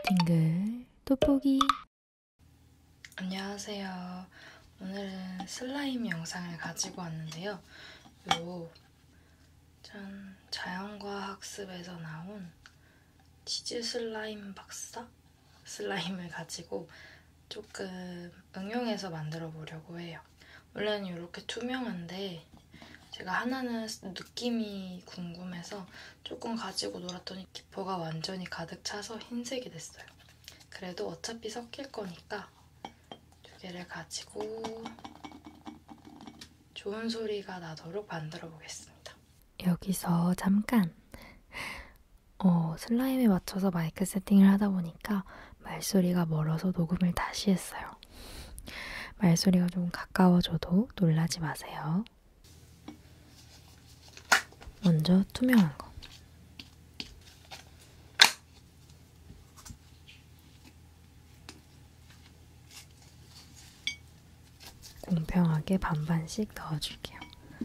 빙글빙글 돋보기. 안녕하세요. 오늘은 슬라임 영상을 가지고 왔는데요. 짠, 자연과학 학습에서 나온 치즈 슬라임 박사 슬라임을 가지고 조금 응용해서 만들어 보려고 해요. 원래는 이렇게 투명한데 제가 하나는 느낌이 궁금해서 조금 가지고 놀았더니 기포가 완전히 가득 차서 흰색이 됐어요. 그래도 어차피 섞일 거니까 두 개를 가지고 좋은 소리가 나도록 만들어 보겠습니다. 여기서 잠깐 슬라임에 맞춰서 마이크 세팅을 하다 보니까 말소리가 멀어서 녹음을 다시 했어요. 말소리가 좀 가까워져도 놀라지 마세요. 먼저 투명한 거. 공평하게 반반씩 넣어줄게요.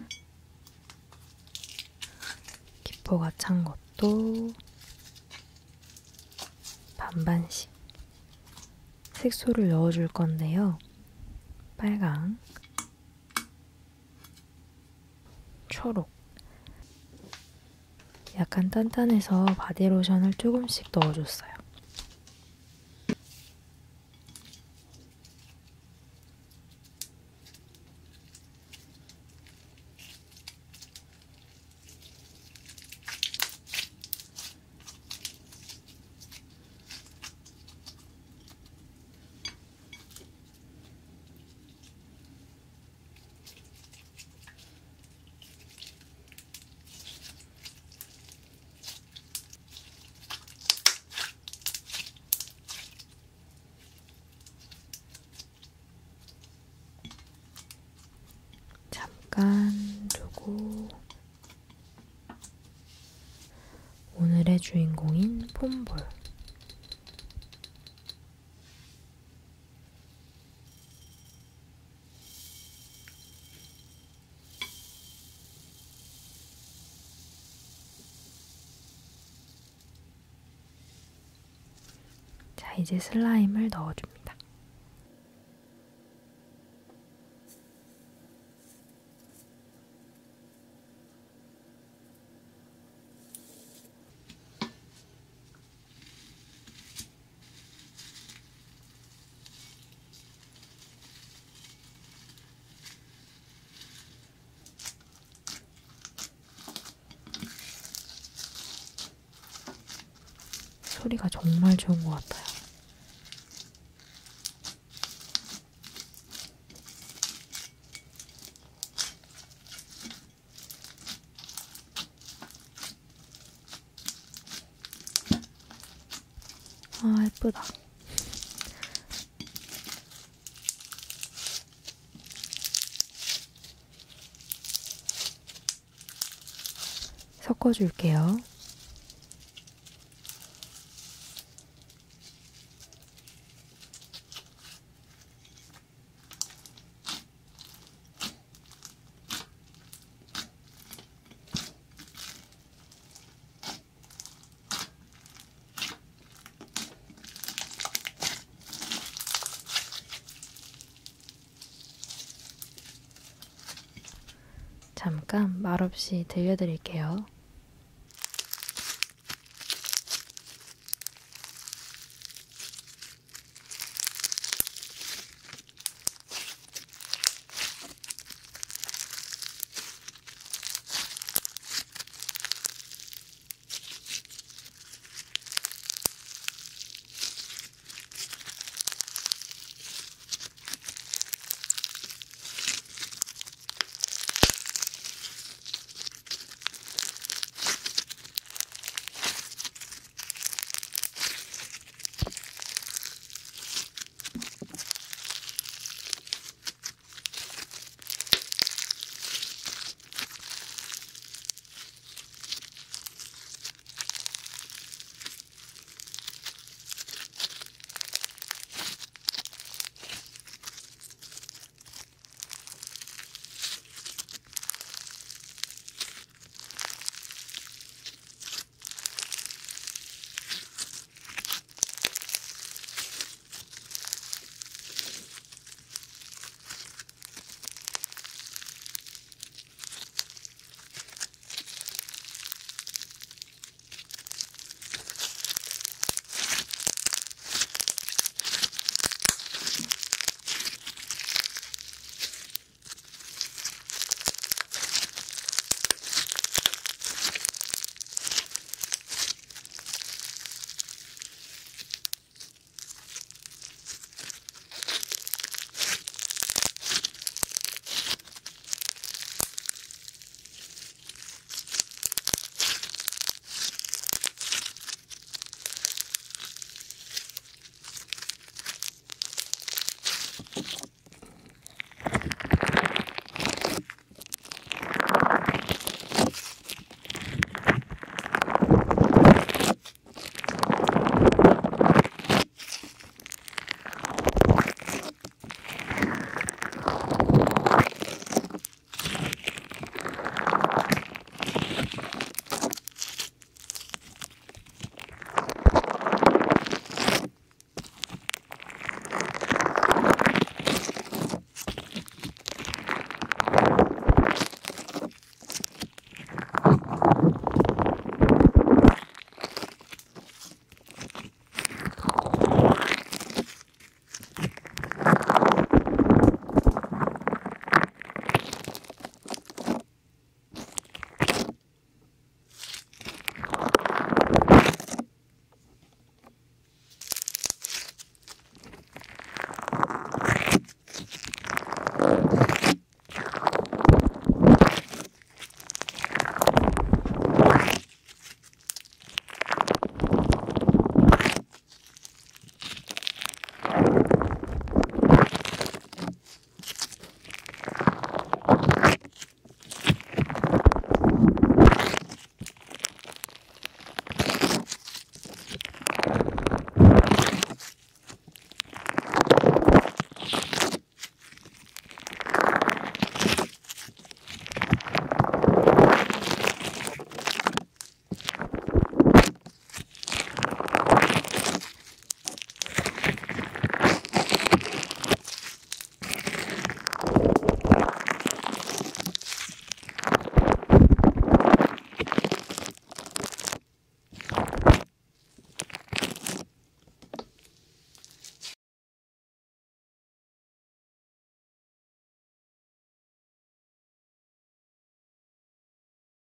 기포가 찬 것도 반반씩. 색소를 넣어줄 건데요. 빨강, 초록. 약간 단단해서 바디로션을 조금씩 넣어줬어요. 잠깐 두고 오늘의 주인공인 폼볼. 자, 이제 슬라임을 넣어줍니다. 소리가 정말 좋은 것 같아요. 아, 예쁘다. 섞어줄게요. 잠깐 말없이 들려드릴게요.